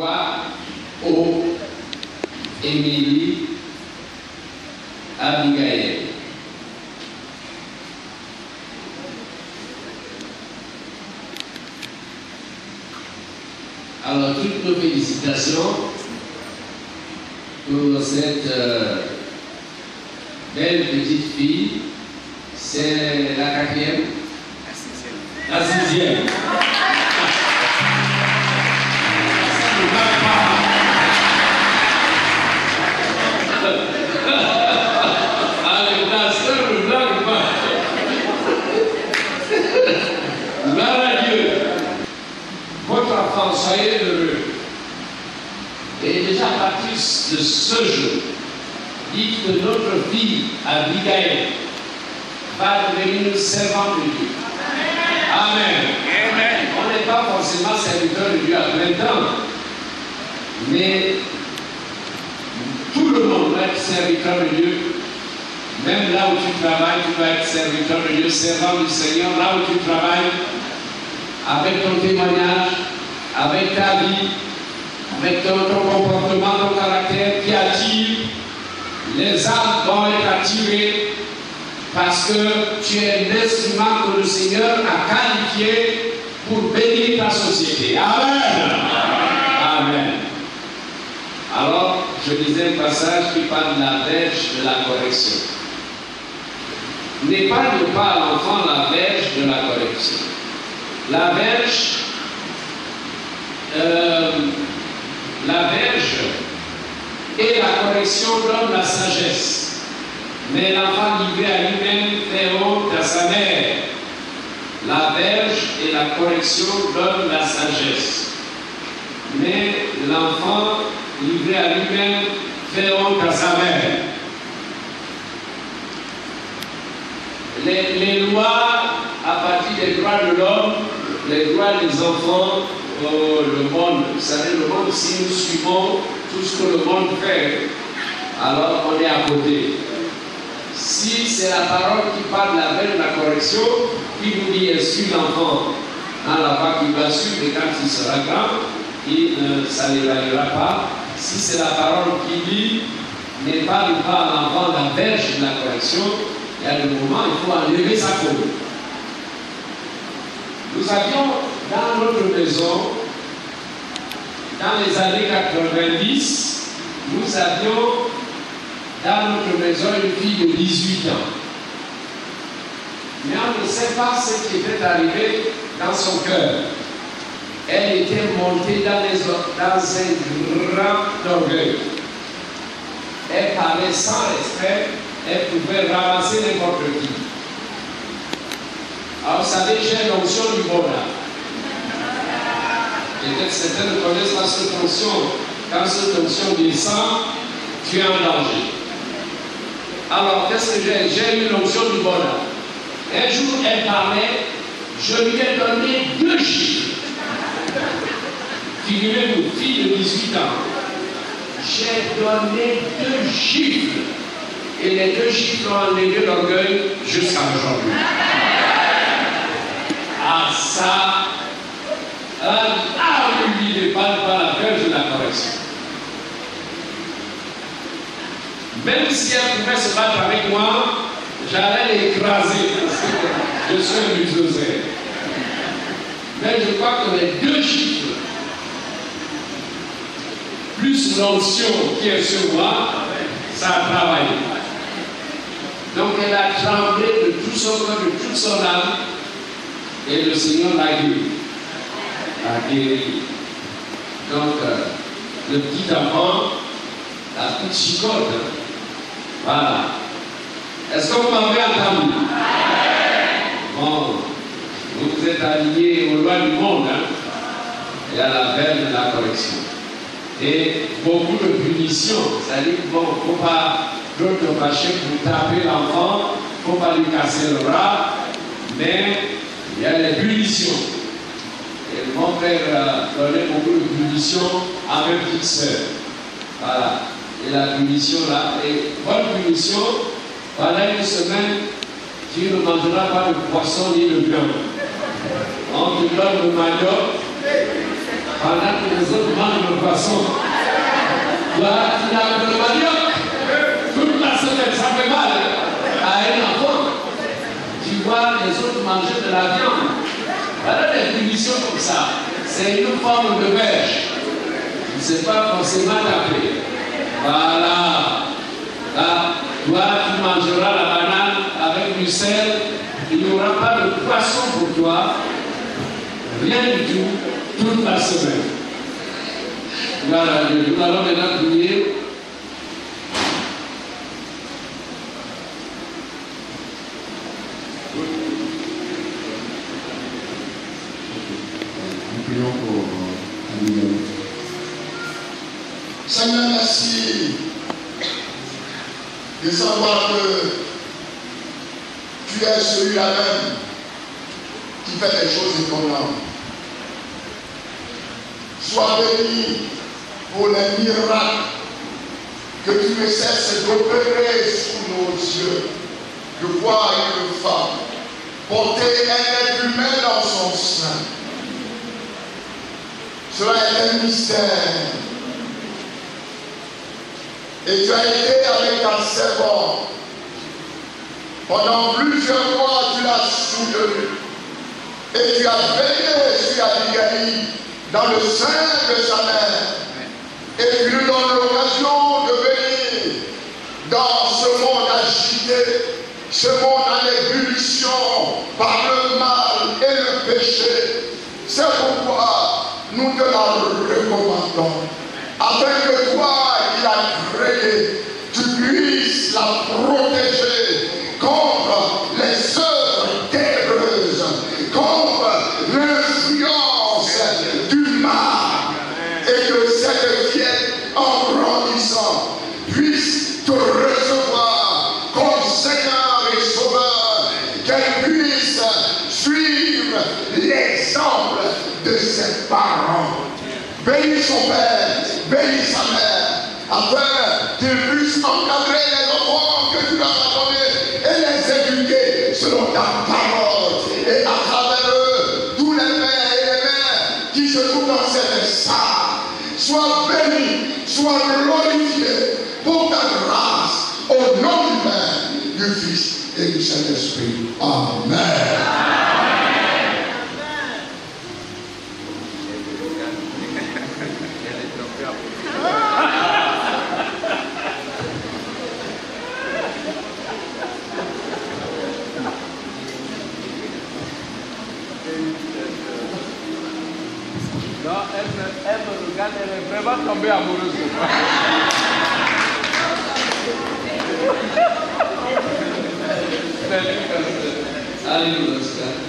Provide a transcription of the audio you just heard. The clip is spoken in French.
Toi, ô Émilie, Abigail. Alors, toutes nos félicitations pour cette belle petite fille. C'est la quatrième? La sixième. Allez, la sœur ne blague pas. Gloire à Dieu. Votre enfant, soyez heureux. Et déjà à partir de ce jour, dites que notre fille, Abigail, va devenir une servante de Dieu. Amen. Amen. On n'est pas forcément serviteur de Dieu à plein temps, mais tout le monde va être serviteur de Dieu. Même là où tu travailles, tu vas être serviteur de Dieu, servant du Seigneur. Là où tu travailles, avec ton témoignage, avec ta vie, avec ton comportement, ton caractère qui attire, les âmes vont être attirées parce que tu es l'instrument que le Seigneur a qualifié pour bénir ta société. Amen. Amen. Alors, je lisais un passage qui parle de la verge de la correction. N'épargne pas à l'enfant la verge de la correction. La verge et la correction donnent la sagesse. Mais l'enfant livré à lui-même fait honte à sa mère. La verge et la correction donnent la sagesse. Mais l'enfant livré à lui-même fait honte à sa mère. Les lois, à partir des droits de l'homme, les droits des enfants, le monde, vous savez, le monde, si nous suivons tout ce que le monde fait, alors on est à côté. Si c'est la parole qui parle la veille de la correction, qui vous dit instruis l'enfant dans la voie qu'il va suivre, et quand il sera grand, ça ne l'évaluera pas. Si c'est la parole qui dit n'épargne pas à l'enfant la verge de la correction, il y a le moment, il faut enlever sa peau. Nous avions dans notre maison, dans les années 90, nous avions dans notre maison une fille de 18 ans. Mais on ne sait pas ce qui était arrivé dans son cœur. Elle était montée dans un grand orgueil. Elle parlait sans respect, elle pouvait ramasser n'importe qui. Alors vous savez, j'ai l'onction du bonheur. Peut-être certains ne connaissent pas cette onction. Quand cette onction descend, tu es en danger. Alors, qu'est-ce que j'ai? J'ai eu l'onction du bonheur. Un jour, elle parlait, je lui ai donné 2 chiffres. Figurez-vous, fille de 18 ans. J'ai donné 2 chiffres. Et les 2 chiffres ont enlevé l'orgueil jusqu'à aujourd'hui. Ah, ça. Ah oui, il ne parle pas la verge de la correction. Même si elle pouvait se battre avec moi, j'allais l'écraser parce que je suis un bulldozer. Mais je crois que les 2 chiffres, plus l'onction qui est sur moi, ça a travaillé. Donc elle a tremblé de tout son corps, de toute son âme, et le Seigneur l'a guéri. Donc le petit enfant, la petite chicotte, voilà. Est-ce que vous m'avez entendu? Bon, vous êtes alignés aux lois du monde, hein? Et à la veille de la correction. Et beaucoup de punitions, c'est-à-dire qu'il ne faut pas d'autres machins pour taper l'enfant, il ne faut pas lui casser le bras, mais il y a les punitions. Et mon père donnait beaucoup de punitions à mes petites sœurs. Voilà. Et la punition là, et bonne punition, pendant une semaine, tu ne mangeras pas de poisson ni de viande. On te donne le manioc pendant que les autres mangent le poisson. Toi, tu n'as que le manioc. Toute la semaine, ça fait mal à un enfant. Tu vois les autres manger de la viande. Voilà des punitions comme ça. C'est une forme de berge. Je ne sais pas forcément taper. Voilà. Là, toi, tu mangeras la banane avec du sel. Il n'y aura pas de poisson pour toi. Rien du tout, toute la semaine. Voilà, nous allons maintenant prier. Nous prions pour nous. Seigneur, merci de savoir que tu es celui-là même qui fait des choses étonnantes. Sois béni pour les miracles que tu ne cesses d'opérer sous nos yeux. Je vois une femme porter un être humain dans son sein. Cela est un mystère. Et tu as été avec ta servante. Pendant plusieurs mois, tu l'as soutenue. Et tu as veillé sur Abigail dans le sein de sa mère. Et tu lui donnes l'occasion de venir dans ce monde agité, ce monde en ébullition par le mal et le péché. C'est pourquoi nous te la recommandons. Afin que toi, qui l'as créé, tu puisses la protéger contre les œuvres ténébreuses, contre l'influence du mal, et que cette fillette, en grandissant, puisse te recevoir comme Seigneur et Sauveur, qu'elle puisse suivre l'exemple de ses parents. Bénis son père, bénis sa mère, afin qu'il puisse encadrer les enfants que tu leur as donnés et les éduquer selon ta parole. Et à travers eux, tous les pères et les mères qui se trouvent dans cette salle, soient bénis, soient glorifiés pour ta grâce, au nom du Père, du Fils et du Saint-Esprit. Amen. Non, elle me regarde, elle est vraiment tombée amoureuse de moi. Salut, Pasteur. Alléluia.